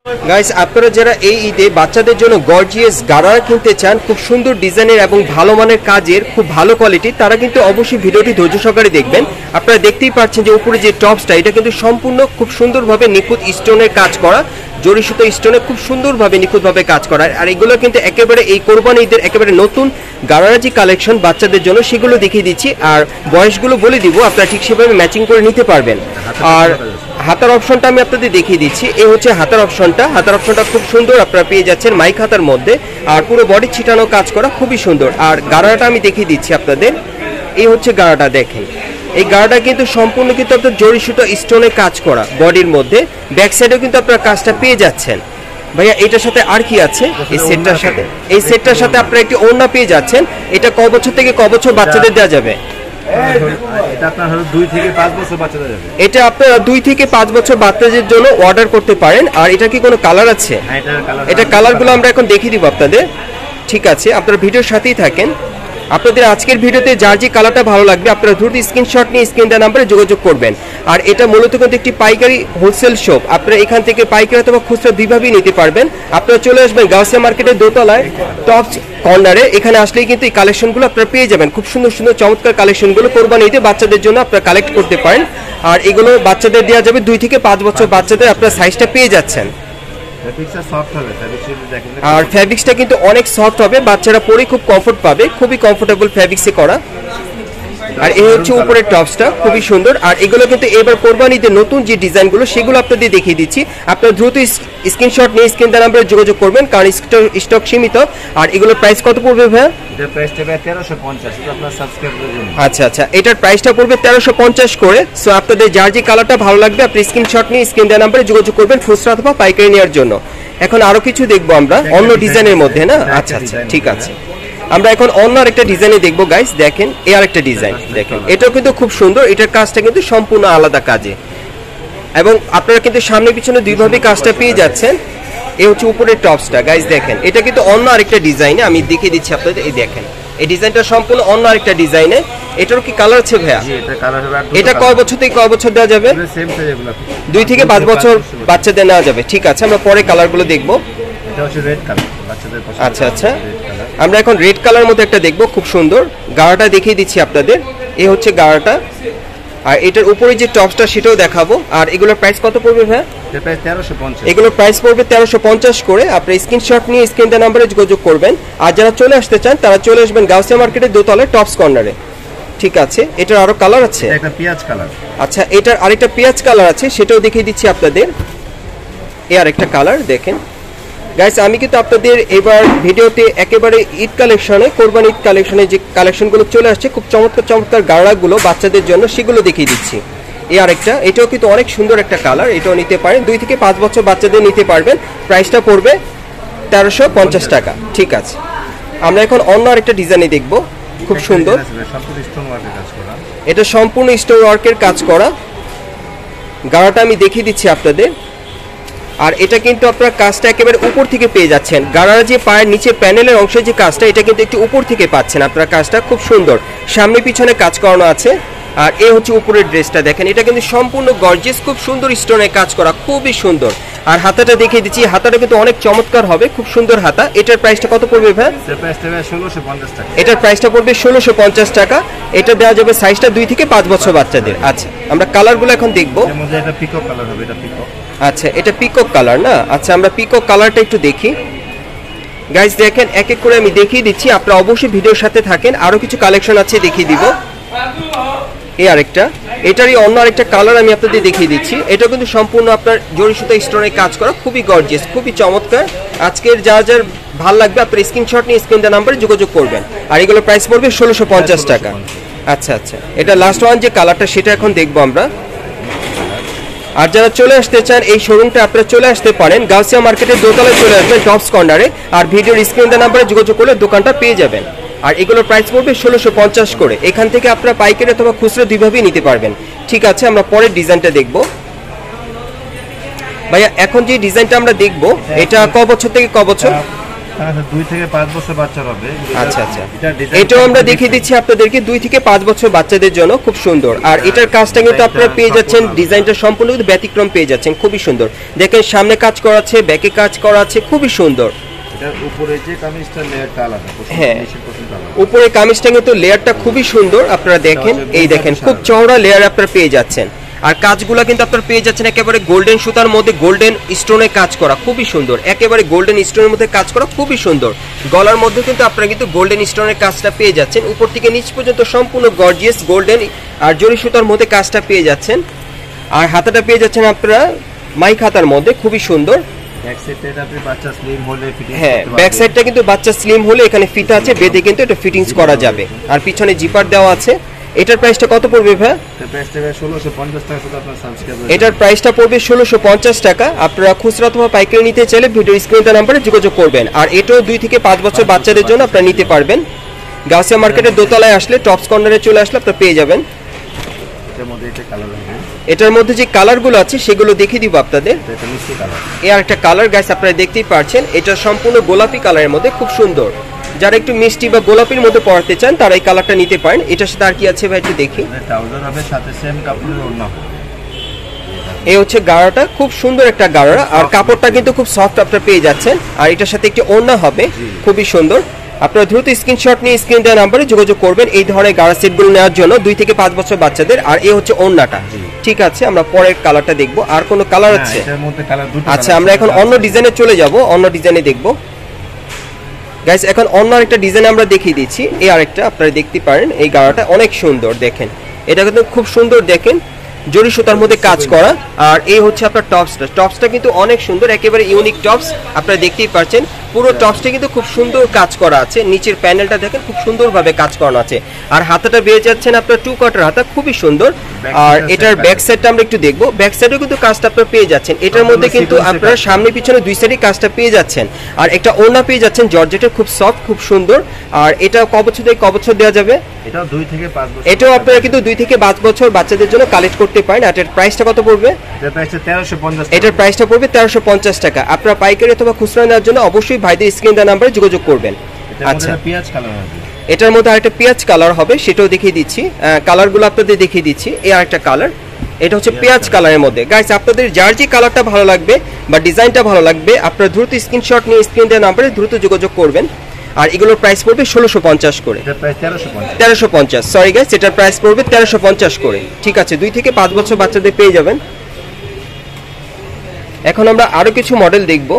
Guys আপনারা যারা এই ঈদে বাচ্চাদের জন্য গর্জিয়াস গারারা কিনতে চান, খুব সুন্দর ডিজাইনের এবং ভালো মানের কাজের, খুব ভালো কোয়ালিটি, তারা কিন্তু অবশ্যই ভিডিওটি ধৈর্য সহকারে দেখবেন। আপনারা দেখতেই পাচ্ছেন যে উপরে যে টপসটা, এটা কিন্তু সম্পূর্ণ খুব সুন্দরভাবে নিখুঁত স্টোনের কাজ করা, জরি সুতো স্টোনে খুব সুন্দরভাবে নিখুঁতভাবে কাজ করা। আর এগুলো কিন্তু একেবারে এই কোরবানি ঈদের একেবারে নতুন গারারা যে কালেকশন বাচ্চাদের জন্য, সেগুলো দেখিয়ে দিচ্ছি। আর বয়সগুলো বলে দিব, আপনারা ঠিক সেভাবে ম্যাচিং করে নিতে পারবেন। আর হাতার অপশনটা আমি আপনাদের দেখিয়ে দিচ্ছি। এই হচ্ছে হাতার অপশনটা। হাতার অপশনটা খুব সুন্দর, আপনারা পেয়ে যাচ্ছেন মাইক হাতার মধ্যে, আর পুরো বডি ছিটানো কাজ করা, খুবই সুন্দর। আর গারাটা আমি দেখিয়ে দিচ্ছি আপনাদের। এই হচ্ছে গারাটা, দেখেন এই গারাটা কিন্তু সম্পূর্ণ কিন্তু আপনার জরি সুতো স্টোনে কাজ করা বডির মধ্যে। ব্যাক সাইডেও কিন্তু আপনারা কাজটা পেয়ে যাচ্ছেন। ভাইয়া এটার সাথে আর কি আছে? এই সেটটার সাথে, এই সেটটার সাথে আপনারা একটি ওড়না পেয়ে যাচ্ছেন। এটা ক বছর থেকে ক বছর বাচ্চাদের দেওয়া যাবে? এটা আপনার 2 থেকে 5 বছর বাচ্চাদের যাবে। এটা আপনারা 2 থেকে 5 বছর বাচ্চাদের জন্য অর্ডার করতে পারেন। আর এটা কি কোনো কালার আছে? এটা কালারগুলো আমরা এখন দেখিয়ে দিব আপনাদের। ঠিক আছে, আপনারা ভিডিওর সাথেই থাকেন। আপনাদের আজকের ভিডিওতে যার যে কালারটা ভালো লাগবে আপনারা দ্রুত স্ক্রিনশট নিয়ে স্ক্রিন দেওয়া নাম্বারে যোগাযোগ করবেন। আর এটা মূলত কিন্তু একটি পাইকারি হোলসেল শপ, আপনারা এখান থেকে পাইকারি অথবা খুচরা দুইভাবেই নিতে পারবেন। আপনারা চলে আসবেন গাউসিয়া মার্কেটের দোতলায় টপস কর্নারে। এখানে আসলেই কিন্তু এই কালেকশনগুলো আপনারা পেয়ে যাবেন। খুব সুন্দর সুন্দর চমৎকার কালেকশনগুলো কোরবানি ঈদে বাচ্চাদের জন্য আপনারা কালেক্ট করতে পারেন। আর এগুলো বাচ্চাদের দেওয়া যাবে 2 থেকে 5 বছর বাচ্চাদের, আপনারা সাইজটা পেয়ে যাচ্ছেন। আর ফ্যাব্রিক্সটা কিন্তু অনেক সফট হবে, বাচ্চারা পরে খুব কমফোর্ট পাবে, খুবই কমফোর্টেবল ফ্যাব্রিক্সে করা। আর এই হচ্ছে উপরের টপসটা, খুবই সুন্দর। আর এগুলো কিন্তু এবার কোরবানিতে নতুন যে ডিজাইনগুলো সেগুলো আপনাদের দেখিয়ে দিচ্ছি। আপনারা দ্রুত স্ক্রিনশট নিয়ে স্ক্রিন দেওয়ার নাম্বারে যোগাযোগ করবেন, কারণ স্টক সীমিত। আর এগুলোর প্রাইস কত পড়বে ভাইয়া? এটার প্রাইসটা 1350, এটা আপনার সাবস্ক্রাইবারের জন্য। আচ্ছা আচ্ছা, এটার প্রাইসটা পড়বে 1350 করে। সো আপনাদের যার যে কালারটা ভালো লাগবে আপনি স্ক্রিনশট নিয়ে স্ক্রিন দেওয়ার নাম্বারে যোগাযোগ করবেন খুচরা অথবা পাইকারি নেওয়ার জন্য। এখন আরো কিছু দেখবো আমরা অন্য ডিজাইনের মধ্যে, না? আচ্ছা আচ্ছা, ঠিক আছে। আমরা এখন অন্য আরেকটা ডিজাইনে দেখবো গাইস। দেখেন এই আরেকটা ডিজাইন, দেখেন এটাও কিন্তু খুব সুন্দর। এটার কাজটা কিন্তু সম্পূর্ণ আলাদা কাজে, এবং আপনারা কিন্তু সামনে পিছনে দুইভাবে কাজটা পেয়ে যাচ্ছেন। এই হচ্ছে উপরের টপসটা গাইস, দেখেন এটা কিন্তু অন্য আরেকটা ডিজাইনে, আমি দেখিয়ে দিচ্ছি আপনাদের। এই দেখেন এই ডিজাইনটা সম্পূর্ণ অন্য আরেকটা ডিজাইনে। এটারও কি কালার আছে ভাইয়া? এটা কয় বছর থেকে কয় বছর দেওয়া যাবে? 2 থেকে 5 বছর বাচ্চাদের নেওয়া যাবে। ঠিক আছে, আমরা পরে কালারগুলো দেখবো। আচ্ছা আচ্ছা, আমরা এখন রেড কালার মধ্যে একটা দেখবো, খুব সুন্দর। গাড়াটা দেখিয়ে দিচ্ছি আপনাদের। এই হচ্ছে গাড়াটা, আর এটার উপরে যে টপসটা সেটাও দেখাবো। আর এগুলোর প্রাইস কত পড়বে ভাই? এগুলোর প্রাইস পড়বে 1350 করে। আপনি স্ক্রিনশট নিয়ে স্ক্রিন দেওয়া নাম্বারে যোগাযোগ করবেন। আর যারা চলে আসতে চান তারা চলে আসবেন গাউসিয়া মার্কেটের দোতলায় টপস কর্নারে। ঠিক আছে, এটার আরো কালার আছে, একটা পেঁয়াজ কালার। আচ্ছা, এটার আরেকটা পেঁয়াজ কালার আছে, সেটাও দেখিয়ে দিচ্ছি আপনাদের। এই আরেকটা কালার দেখেন গাইস। আমি কিন্তু আপনাদের এবার ভিডিওতে একেবারে ঈদ কালেকশনে, কোরবানি ঈদ কালেকশনে যে কালেকশনগুলো চলে আসছে খুব চমৎকার চমৎকার গাড়াগুলো বাচ্চাদের জন্য, সেগুলো দেখিয়ে দিচ্ছি। এই আরেকটা, এটাও কিন্তু অনেক সুন্দর একটা কালার, এটাও নিতে পারেন। 2 থেকে 5 বছর বাচ্চাদের নিতে পারবেন। প্রাইসটা পড়বে 1350 টাকা। ঠিক আছে, আমরা এখন অন্য আরেকটা ডিজাইনে দেখব, খুব সুন্দর। এটা সম্পূর্ণ স্টোন ওয়ার্কের কাজ করা। গাড়াটা আমি দেখিয়ে দিচ্ছি আপনাদের। আর এটা কিন্তু আপনারা কাজটা একেবারে উপর থেকে পেয়ে যাচ্ছেন। গাড়ার যে পায়ের নিচে প্যানেলের অংশের যে কাজটা, এটা কিন্তু একটু উপর থেকে পাচ্ছেন আপনারা। কাজটা খুব সুন্দর, সামনে পিছনে কাজ করানো আছে। আর এই হচ্ছে উপরের ড্রেসটা, দেখেন এটা কিন্তু সম্পূর্ণ গর্জিয়াস, খুব সুন্দর স্টোনে কাজ করা, খুবই সুন্দর। আর হাতাটা দেখিয়ে দিচ্ছি, হাতাটা কিন্তু অনেক চমৎকার হবে, খুব সুন্দর হাতা। এটার প্রাইসটা কত পড়বে ভাই? এটার প্রাইসটা পড়বে 1650 টাকা। এটা দেওয়া যাবে সাইজটা 2 থেকে 5 বছর বাচ্চাদের। আচ্ছা, আমরা কালারগুলো এখন দেখবো। আচ্ছা, এটা পিকক কালার না? আচ্ছা, আমরা পিকক কালারটা একটু দেখি গাইস। দেখেন এক এক করে আমি দেখিয়ে দিচ্ছি, আপনারা অবশ্যই ভিডিওর সাথে থাকেন। আরো কিছু কালেকশন আছে, দেখিয়ে দিব। এই আরেকটা, এটারই অন্য আরেকটা কালার আমি আপনাদের দেখিয়ে দিচ্ছি। এটা কিন্তু সম্পূর্ণ আপনার জরি সুতা স্টোনে কাজ করা, খুবই গর্জিয়াস, খুবই চমৎকার। আজকের যা যার ভাল লাগবে আপনার স্ক্রিনশট নিয়ে স্ক্রিন দেওয়া নাম্বারে যোগাযোগ করবেন। আর এগুলো প্রাইস পড়বে 1650 টাকা। আচ্ছা আচ্ছা, এটা লাস্ট ওয়ান যে কালারটা সেটা এখন দেখবো আমরা। আর যারা চলে আসতে চান এই শোরুমটা আপনারা চলে আসতে পারেন গাউসিয়া মার্কেটের দোতলায়, চলে আসবেন টপস কর্নারে। আর ভিডিওর স্ক্রিন দেওয়া নাম্বারে যোগাযোগ করলে দোকানটা পেয়ে যাবেন। আর এগুলোর প্রাইস পড়বে 1650 করে। এখান থেকে আপনারা পাইকারি অথবা খুচরা দুইভাবেই নিতে পারবেন। ঠিক আছে, আমরা পরের ডিজাইনটা দেখব। ভাইয়া এখন যে ডিজাইনটা আমরা দেখব, এটা ক বছর থেকে ক বছর? 2 থেকে 5 বছর বাচ্চা হবে। আচ্ছা আচ্ছা, এটাও আমরা দেখিয়ে দিচ্ছি আপনাদেরকে 2 থেকে 5 বছর বাচ্চাদের জন্য, খুব সুন্দর। আর এটার কাজটা কিন্তু আপনারা পেয়ে যাচ্ছেন, ডিজাইনটা সম্পূর্ণ কিন্তু ব্যতিক্রম পেয়ে যাচ্ছেন, খুবই সুন্দর। দেখেন সামনে কাজ করা আছে, ব্যাকে কাজ করা আছে, খুবই সুন্দর। এটার উপরে যে কামিজটা লেয়ারটা আলাদা, হ্যাঁ উপরে কামিজটা কিন্তু লেয়ারটা খুবই সুন্দর। আপনারা দেখেন, এই দেখেন খুব চওড়া লেয়ার আপনারা পেয়ে যাচ্ছেন। আর কাজগুলো কিন্তু আপনারা পেয়ে যাচ্ছেন একেবারে গোল্ডেন সুতার মধ্যে গোল্ডেন স্টোনে কাজ করা, খুবই সুন্দর। একেবারে গোল্ডেন স্টোনের মধ্যে কাজ করা, খুবই সুন্দর। গলার মধ্যে কিন্তু আপনারা কিন্তু গোল্ডেন স্টোনের কাজটা পেয়ে যাচ্ছেন, উপর থেকে নিচ পর্যন্ত সম্পূর্ণ গর্জিয়াস গোল্ডেন আর জরি সুতার মধ্যে কাজটা পেয়ে যাচ্ছেন। আর হাতাটা পেয়ে যাচ্ছেন আপনারা মাইক হাতার মধ্যে, খুবই সুন্দর। হ্যাঁ ব্যাক সাইডটা কিন্তু বাচ্চা স্লিম হলে এখানে ফিতা আছে, বেঁধে কিন্তু এটা ফিটিংস করা যাবে। আর পিছনে জিপার দেওয়া আছে। এটার প্রাইসটা কত পড়বে ভাই? এটার প্রাইসটা পড়বে 1650 টাকা। আপনারা খুচরা অথবা পাইকারি নিতে চাইলে ভিডিও স্ক্রিনে নাম্বারে যোগাযোগ করবেন। আর এটাও 2 থেকে 5 বছর বাচ্চাদের জন্য আপনারা নিতে পারবেন। গাউসিয়া মার্কেটের দোতলায় আসলে টপস কর্নারে চলে আসলে আপনারা পেয়ে যাবেন। এটার মধ্যে যে কালারগুলো আছে সেগুলো দেখিয়ে দিব আপনাদের। এই আর একটা কালার গাইস আপনারা দেখতেই পাচ্ছেন, এটা সম্পূর্ণ গোলাপি কালারের মধ্যে, খুব সুন্দর। যারা একটু মিষ্টি বা গোলাপির মধ্যে পড়তে চান তারা এই কালারটা নিতে পারেন। এটার সাথে আর কি আছে ভাই একটু দেখি। এই হচ্ছে গাড়াটা, খুব সুন্দর একটা গাড়া। আর কাপড়টা কিন্তু খুব সফট আপনারা পেয়ে যাচ্ছেন। আর এটার সাথে একটি ওড়না হবে, খুবই সুন্দর। আপনারা দ্রুত স্ক্রিনশট নিয়ে স্ক্রিন দেওয়া নাম্বারে যোগাযোগ করবেন এই ধরনের গাড়া সেটগুলো নেওয়ার জন্য, 2 থেকে 5 বছর বাচ্চাদের। আর এই হচ্ছে ওড়নাটা। ঠিক আছে, আমরা পরের কালারটা দেখবো। আর কোনো কালার আছে? আচ্ছা, আমরা এখন অন্য ডিজাইনে চলে যাব, অন্য ডিজাইনে দেখবো। গাইস এখন অন্য আরেকটা ডিজাইন আমরা দেখিয়ে দিচ্ছি। এই আরেকটা আপনারা দেখতে পারেন, এই গাড়াটা অনেক সুন্দর। দেখেন এটা কিন্তু খুব সুন্দর, দেখেন জরি সুতার মধ্যে কাজ করা। আর এই হচ্ছে আপনার টপসটা কিন্তু অনেক সুন্দর, একেবারে ইউনিক টপস। আপনারা দেখতেই পাচ্ছেন পুরো টপসটা কিন্তু খুব সুন্দর কাজ করা আছে। নিচের প্যানেলটা দেখেন খুব সুন্দরভাবে কাজ করানো আছে। আর হাতাটা পেয়ে যাচ্ছেন আপনার 2 কাটার হাতা, খুবই সুন্দর। আর এটার ব্যাক সাইডটা আমরা একটু দেখবো। ব্যাক সাইডেও কিন্তু কাজটা আপনারা পেয়ে যাচ্ছেন। এটার মধ্যে কিন্তু আপনারা সামনে পিছনে 2 সাইডে কাজটা পেয়ে যাচ্ছেন। আর একটা ওড়না পেয়ে যাচ্ছেন জর্জেটের, খুব সফট, খুব সুন্দর। আর এটা কবছর দেওয়া যাবে? এটাও 2 থেকে 5 বছর। এটাও আপনারা কিন্তু 2 থেকে 5 বছর বাচ্চাদের জন্য কালেক্ট করতে পারেন। আর এটার প্রাইসটা কত পড়বে? এটার প্রাইসটা পড়বে 1350 টাকা। আপনারা পাইকারি অথবা খুচরা নেওয়ার জন্য অবশ্যই ভাইদের স্ক্রিন দেওয়া নাম্বারে যোগাযোগ করবেন। আচ্ছা, এটার মধ্যে আরেকটা পেঁয়াজ কালার হবে, সেটাও দেখিয়ে দিচ্ছি। কালারগুলো আপনাদের দেখিয়ে দিচ্ছি। এই আরেকটা কালার, এটা হচ্ছে পেঁয়াজ কালারের মধ্যে। গাইস আপনাদের যার যে কালারটা ভালো লাগবে বা ডিজাইনটা ভালো লাগবে, আপনারা দ্রুত স্ক্রিনশট নিয়ে স্ক্রিন দেওয়া নাম্বারে দ্রুত যোগাযোগ করবেন। আর এগুলোর প্রাইস পড়বে 1650 করে। 1350, সরি গাইস, এটার প্রাইস পড়বে 1350 করে। ঠিক আছে, 2 থেকে 5 বছর বাচ্চাদের পেয়ে যাবেন। এখন আমরা আরো কিছু মডেল দেখব।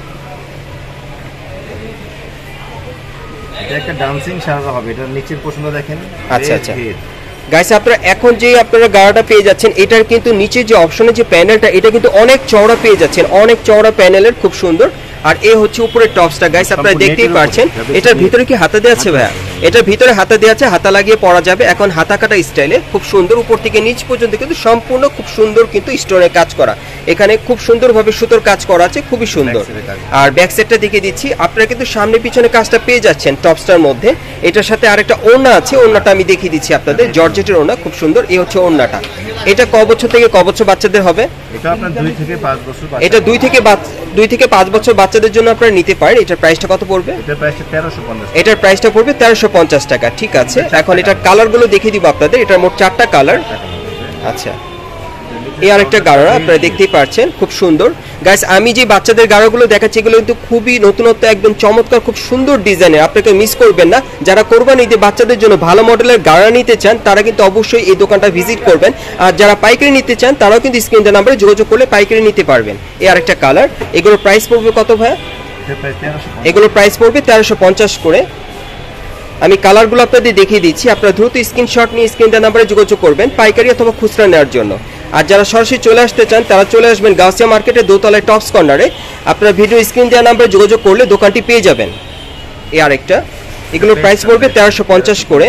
এটা একটা ডান্সিং সাজা হবে, এটার নিচের পোর্শনটা দেখেন। আচ্ছা আচ্ছা গাইস, আপনারা এখন যে আপনারা গাড়াটা পেয়ে যাচ্ছেন, এটার কিন্তু নিচে যে অপশনে যে প্যানেলটা, এটা কিন্তু অনেক চওড়া পেয়ে যাচ্ছেন, অনেক চওড়া প্যানেলের, খুব সুন্দর। আর এই হচ্ছে উপরের টপসটা গাইস আপনারা দেখতেই পাচ্ছেন। এটার ভিতরে কি হাতা দেওয়া আছে ভাইয়া? এটার ভিতরে হাতা দেওয়া আছে, হাতা লাগিয়ে পরা যাবে। এখন হাতা কাটা স্টাইলে খুব সুন্দর, উপর থেকে নিচ পর্যন্ত কিন্তু সম্পূর্ণ খুব সুন্দর কিন্তু স্টোনের কাজ করা। এখানে খুব সুন্দরভাবে সুতোর কাজ করা আছে, খুবই সুন্দর। আর ব্যাক সাইডটা দেখিয়ে দিচ্ছি। আপনারা কিন্তু সামনে পিছনে কাজটা পেয়ে যাচ্ছেন টপসটার মধ্যে। এটার সাথে আরেকটা ওড়না আছে, ওড়নাটা আমি দেখিয়ে দিচ্ছি আপনাদের, জর্জেটের ওড়না, খুব সুন্দর। এই হচ্ছে ওড়নাটা। এটা ক বছর থেকে ক বছর বাচ্চাদের হবে? এটা আপনার 2 থেকে 5 বছর। এটা 2 থেকে 5 বছর বাচ্চাদের জন্য আপনারা নিতে পারেন। এটার প্রাইসটা কত পড়বে? এটার প্রাইসটা 1350। এটার প্রাইসটা পড়বে 1350 টাকা। ঠিক আছে, এখন এটার কালারগুলো দেখিয়ে দিব আপনাদের। এটার মোট 4টা কালার। আচ্ছা, এই আরেকটা গাড়া আপনারা দেখতেই পাচ্ছেন, খুব সুন্দর। গাইস আমি যে বাচ্চাদের গাড়াগুলো দেখাচ্ছি, এগুলো কিন্তু খুবই নতুনত্ব, একদম চমৎকার, খুব সুন্দর ডিজাইনের। আপনাকে মিস করবেন না। যারা কোরবানি ঈদে বাচ্চাদের জন্য ভালো মডেলের গাড়া নিতে চান, তারা কিন্তু অবশ্যই এই দোকানটা ভিজিট করবেন। আর যারা পাইকারি নিতে চান, তারাও কিন্তু স্ক্রিন দেওয়া নাম্বারে যোগাযোগ করলে পাইকারি নিতে পারবেন। এই আরেকটা কালার। এগুলোর প্রাইস পড়বে কত ভাই? এগুলোর প্রাইস পড়বে 1350 করে। আমি কালারগুলো আপনাদের দেখিয়ে দিচ্ছি। আপনারা দ্রুত স্ক্রিনশট নিয়ে স্ক্রিন দেওয়া নাম্বারে যোগাযোগ করবেন পাইকারি অথবা খুচরা নেওয়ার জন্য। আর যারা সরাসরি চলে আসতে চান, তারা চলে আসবেন গাউসিয়া মার্কেটের দোতলায় টপস কর্নারে। আপনারা ভিডিও স্ক্রিন দেওয়া নাম্বারে যোগাযোগ করলে দোকানটি পেয়ে যাবেন। এই আরেকটা, এগুলোর প্রাইস পড়বে 1350 করে।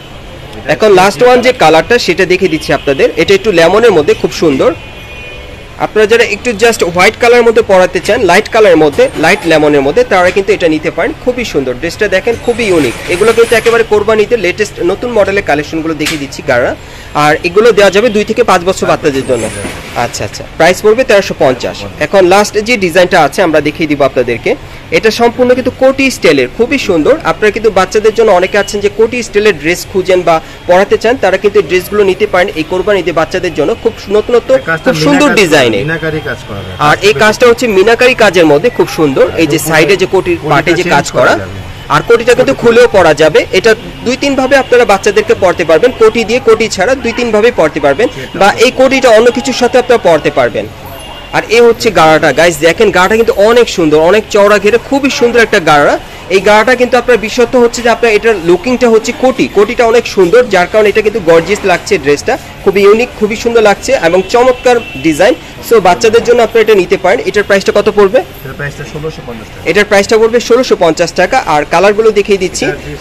এখন লাস্ট ওয়ান যে কালারটা, সেটা দেখিয়ে দিচ্ছি আপনাদের। এটা একটু লেমনের মধ্যে, খুব সুন্দর। আপনারা যারা একটু জাস্ট হোয়াইট কালারের মধ্যে পরাতে চান, লাইট কালারের মধ্যে, লাইট লেমনের মধ্যে, তারা কিন্তু এটা নিতে পারেন। খুবই সুন্দর ড্রেসটা দেখেন, খুবই ইউনিক। এগুলো কিন্তু একেবারে কোরবানিতে লেটেস্ট নতুন মডেলের কালেকশনগুলো দেখিয়ে দিচ্ছি গাড়া। আর এগুলো দেওয়া যাবে 2 থেকে 5 বছর বাচ্চাদের জন্য। আচ্ছা আচ্ছা, প্রাইস পড়বে 1350। এখন লাস্ট যে ডিজাইনটা আছে আমরা দেখিয়ে দিব আপনাদেরকে। এটা সম্পূর্ণ কিন্তু কোটি স্টাইলের, খুবই সুন্দর। আপনারা কিন্তু বাচ্চাদের জন্য অনেকে আছেন যে কোটি স্টাইলের ড্রেস খুঁজেন বা পরাতে চান, তারা কিন্তু ড্রেসগুলো নিতে পারেন এই কোরবানিতে বাচ্চাদের জন্য। খুব নতুনত্ব, খুব সুন্দর ডিজাইনে। আর এই কাজটা হচ্ছে মিনাকারি কাজের মধ্যে খুব সুন্দর। এই যে সাইডে যে কোটির পাটে যে কাজ করা, আর কোটিটা কিন্তু খুলেও পরা যাবে। এটা 2-3 ভাবে আপনারা বাচ্চাদেরকে পরতে পারবেন, কোটি দিয়ে, কোটি ছাড়া 2-3 ভাবে পরতে পারবেন, বা এই কোটিটা অন্য কিছুর সাথে আপনারা পরতে পারবেন। আর এই হচ্ছে গাড়াটা গাইস, দেখেন গাড়াটা কিন্তু অনেক সুন্দর, অনেক চওড়া ঘেরে, খুবই সুন্দর একটা গাড়া। এই গাড়াটা কিন্তু আপনার বিশেষত্ব হচ্ছে যে আপনার এটার লুকিংটা হচ্ছে কোটিটা অনেক সুন্দর, যার কারণে এটা কিন্তু গর্জিয়াস লাগছে। ড্রেসটা খুবই ইউনিক, খুবই সুন্দর লাগছে এবং চমৎকার ডিজাইন। সো বাচ্চাদের জন্য আপনারা এটা নিতে পারেন। এটার প্রাইসটা কত পড়বে? এটার প্রাইসটা পড়বে 1650 টাকা। আর কালারগুলো দেখিয়ে দিচ্ছি।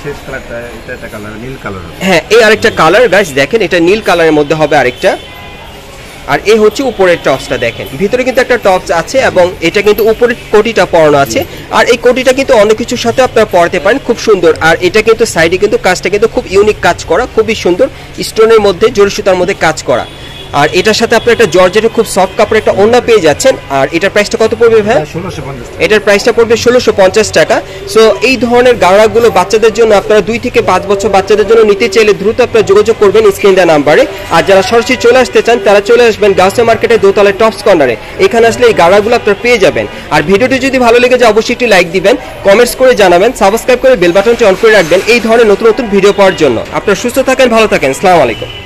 হ্যাঁ, এই আরেকটা কালার গাইস দেখেন, এটা নীল কালারের মধ্যে হবে আরেকটা। আর এই হচ্ছে উপরের টপসটা দেখেন, ভিতরে কিন্তু একটা টপস আছে এবং এটা কিন্তু উপরের কোটিটা পরানো আছে। আর এই কোটিটা কিন্তু অনেক কিছুর সাথে আপনারা পরাতে পারেন, খুব সুন্দর। আর এটা কিন্তু সাইডে কিন্তু কাজটা কিন্তু খুব ইউনিক কাজ করা, খুবই সুন্দর, স্টোনের মধ্যে, জরি সুতার মধ্যে কাজ করা। আর এটার সাথে আপনারা একটা জর্জেটের খুব সফট কাপড়ের একটা ওড়না পেয়ে যাচ্ছেন। আর এটার প্রাইসটা কত পড়বে ভাই? 1650। এটার প্রাইসটা পড়বে 1650 টাকা। সো এই ধরনের গাড়াগুলো বাচ্চাদের জন্য আপনারা 2 থেকে 5 বছর বাচ্চাদের জন্য নিতে চাইলে দ্রুত আপনারা যোগাযোগ করবেন স্ক্রিন দেওয়া নাম্বারে। আর যারা সরাসরি চলে আসতে চান তারা চলে আসবেন গাউসিয়া মার্কেটের দোতলায় টপস কর্নারে। এখানে আসলে এই গাড়াগুলো আপনারা পেয়ে যাবেন। আর ভিডিওটি যদি ভালো লেগে যায় অবশ্যই একটি লাইক দিবেন, কমেন্টস করে জানাবেন, সাবস্ক্রাইব করে বেল বাটনটি অন করে রাখবেন এই ধরনের নতুন নতুন ভিডিও পাওয়ার জন্য। আপনারা সুস্থ থাকেন, ভালো থাকেন, আসসালামু আলাইকুম।